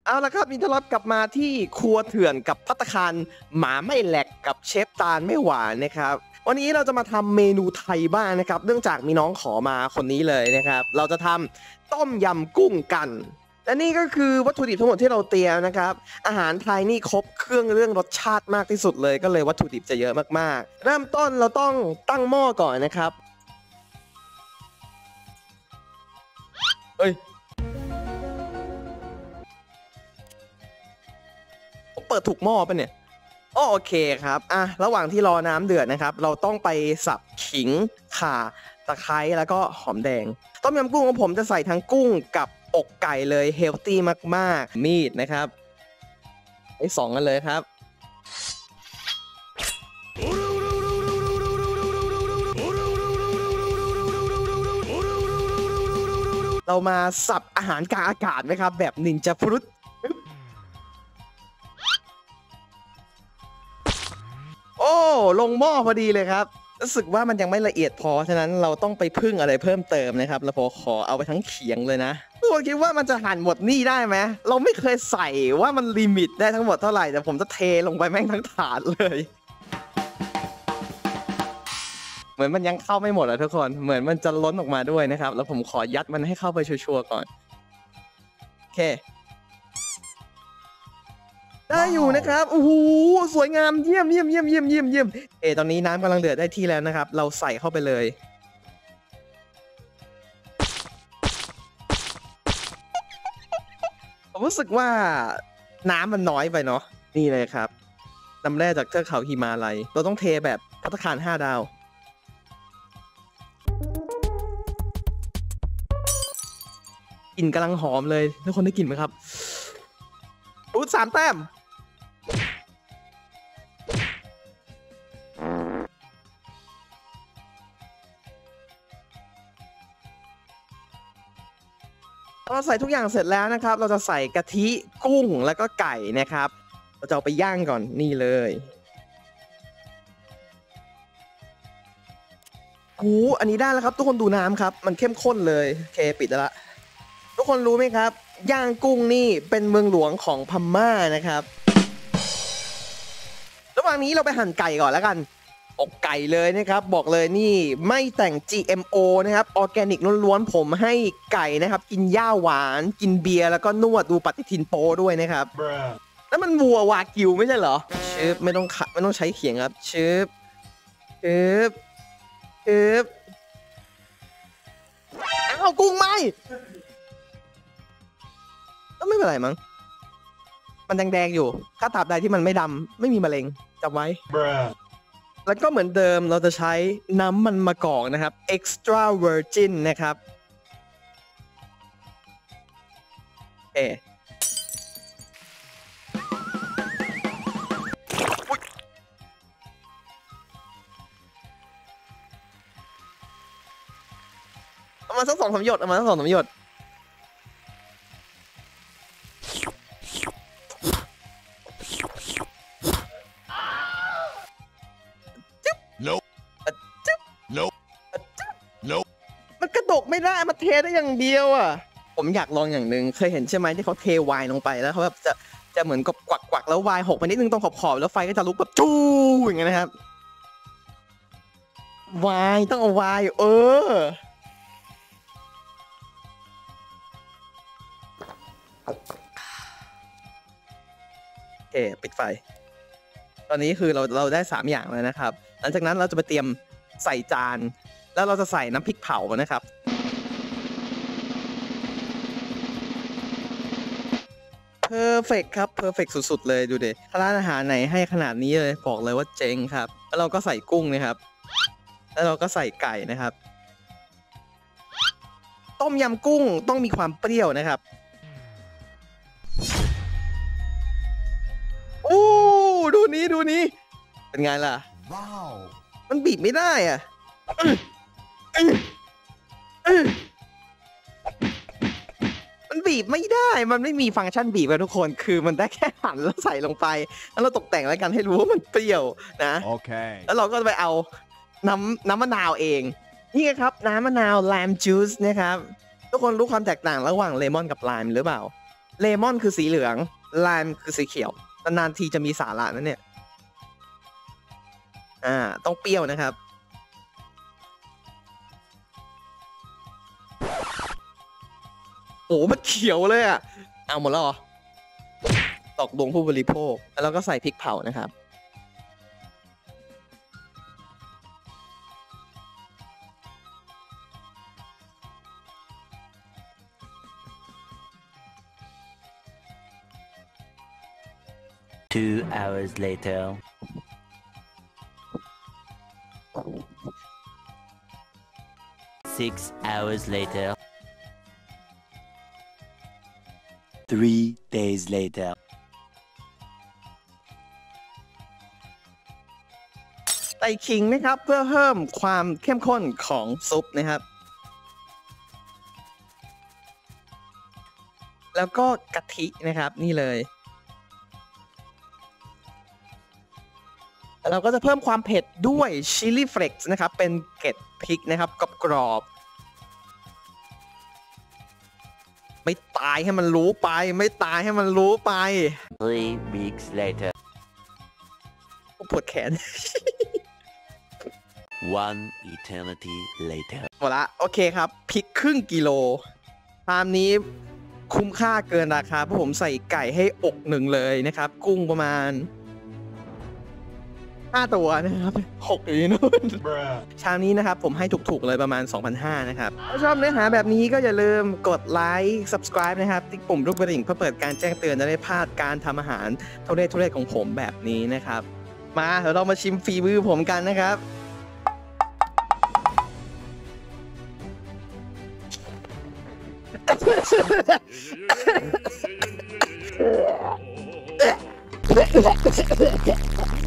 เอาละครับมีต้อนรับกลับมาที่ครัวเถื่อนกับภัตตาคารหมาไม่แหลกกับเชฟตาลไม่หวานนะครับวันนี้เราจะมาทำเมนูไทยบ้างนะครับเนื่องจากมีน้องขอมาคนนี้เลยนะครับเราจะทำต้มยำกุ้งกันและนี่ก็คือวัตถุดิบทั้งหมดที่เราเตรียมนะครับอาหารไทยนี่ครบเครื่องเรื่องรสชาติมากที่สุดเลยก็เลยวัตถุดิบจะเยอะมากๆเริ่มต้นเราต้องตั้งหม้อก่อนนะครับเอ้ยเปิดถูกหม้อปะเนี่ยโอเคครับระหว่างที่รอน้ำเดือดนะครับเราต้องไปสับขิงข่าตะไคร้แล้วก็หอมแดงต้มยำกุ้งของผมจะใส่ทั้งกุ้งกับอกไก่เลยเฮลตี้มากๆมีดนะครับไอ้2กันเลยครับเรามาสับอาหารกลางอากาศไหมครับแบบนินจาฟรุตลงหม้อพอดีเลยครับรู้สึกว่ามันยังไม่ละเอียดพอฉะนั้นเราต้องไปพึ่งอะไรเพิ่มเติมนะครับแล้วขอเอาไปทั้งเขียงเลยนะทุกคนคิดว่ามันจะหั่นหมดนี่ได้ไหมเราไม่เคยใส่ว่ามันลิมิตได้ทั้งหมดเท่าไหร่แต่ผมจะเทลงไปแม่งทั้งถาดเลยเหมือนมันยังเข้าไม่หมดอะทุกคนเหมือนมันจะล้นออกมาด้วยนะครับแล้วผมขอยัดมันให้เข้าไปชัวร์ๆก่อนโอเคได้อยู่นะครับโอ้โหสวยงามเยี่ยมตอนนี้น้ำกำลังเดือดได้ที่แล้วนะครับเราใส่เข้าไปเลยผมรู้สึกว่าน้ำมันน้อยไปเนาะนี่เลยครับน้ำแร่จากเทือกเขาหิมาลัยเราต้องเทแบบภัตตาคาร5 ดาวกลิ่นกำลังหอมเลยทุกคนได้กลิ่นไหมครับ3 แต้มเราใส่ทุกอย่างเสร็จแล้วนะครับเราจะใส่กะทิกุ้งแล้วก็ไก่นะครับเราจะเอาไปย่างก่อนนี่เลยอันนี้ได้แล้วครับทุกคนดูน้ำครับมันเข้มข้นเลยโอเคปิดแล้วทุกคนรู้ไหมครับย่างกุ้งนี่เป็นเมืองหลวงของพม่านะครับระหว่างนี้เราไปหั่นไก่ก่อนแล้วกันอกไก่เลยนะครับบอกเลยนี่ไม่แต่ง GMO นะครับออร์แกนิกล้วนๆผมให้ไก่นะครับกินหญ้าหวานกินเบียร์แล้วก็นวดดูปฏิทินโปด้วยนะครับแล้วมันวัววากิวไม่ใช่เหรอชืบไม่ต้องใช้เขียงครับชืบอ้าวกุ้งไหมก็ไม่เป็นไรมั้งมันแดงๆอยู่ถ้าตราบใดที่มันไม่ดำไม่มีมะเร็งจำไว้แล้วก็เหมือนเดิมเราจะใช้น้ำมันมะกอกนะครับ extra virgin นะครับเอามาสัก2-3 หยดมันกระดกไม่ได้มันเทได้อย่างเดียวอ่ะผมอยากลองอย่างหนึ่งเคยเห็นใช่ไหมที่เขาเทไวน์ลงไปแล้วเขาแบบจะเหมือนกับกวักแล้วไวน์หกไปนิดนึงตรงขอบแล้วไฟก็จะลุกแบบจู้อย่างเงี้ยนะครับไวน์ต้องเอาไวน์โอเคปิดไฟตอนนี้คือเราได้3 อย่างแล้วนะครับหลังจากนั้นเราจะไปเตรียมใส่จานแล้วเราจะใส่น้ำพริกเผานะครับเพอร์เฟกครับเพอร์เฟกสุดๆเลยดูดิร้านอาหารไหนให้ขนาดนี้เลยบอกเลยว่าเจ๋งครับแล้วเราก็ใส่กุ้งนะครับแล้วเราก็ใส่ไก่นะครับต้มยำกุ้งต้องมีความเปรี้ยวนะครับดูนี้เป็นไงล่ะว้าวมันบีบไม่ได้อ่ะมันบีบไม่ได้มันไม่มีฟังก์ชันบีบกันทุกคนคือมันได้แค่หั่นแล้วใส่ลงไปแล้วเราตกแต่งแล้วกันให้รู้ว่ามันเปรี้ยวนะโอเคแล้วเราก็ไปเอาน้ำมะนาวเองนี่ไงครับน้ำมะนาว lime juice นะครับทุกคนรู้ความแตกต่างระหว่างเลมอนกับไลม์หรือเปล่าเลมอนคือสีเหลืองไลม์คือสีเขียวนานๆทีจะมีสาระนะเนี่ยต้องเปรี้ยวนะครับโอ้มันเขียวเลยอ่ะเอาหมดแล้วเหรอตอกลงผู้บริโภคแล้วก็ใส่พริกเผานะครับ 2 hours later. 6 hours later. 3 days later. ใส่ขิงนะครับเพื่อเพิ่มความเข้มข้นของซุปนะครับแล้วก็กะทินะครับนี่เลยเราก็จะเพิ่มความเผ็ดด้วยชิลลี่เฟล็กซ์นะครับเป็นเกล็ดพริกนะครับกรอบๆไม่ตายให้มันรู้ไปไม่ตายให้มันรู้ไป 3 weeks later. ปวดแขน 1 eternity later. หมดละโอเคครับพริกครึ่งกิโลชามนี้คุ้มค่าเกินราคาเพราะผมใส่ไก่ให้อกหนึ่งเลยนะครับกุ้งประมาณ5 ตัวนะครับ6อยู่นู่นชามนี้นะครับผมให้ถูกๆเลยประมาณ 2,500 นะครับถ้าชอบเนื้อหาแบบนี้ก็อย่าลืมกดไลค์ subscribe นะครับติ๊กปุ่มรูปกระดิ่งเพื่อเปิดการแจ้งเตือนจะได้พลาดการทำอาหารทุเรศของผมแบบนี้นะครับมาเดี๋ยวเรามาชิมฝีมือผมกันนะครับ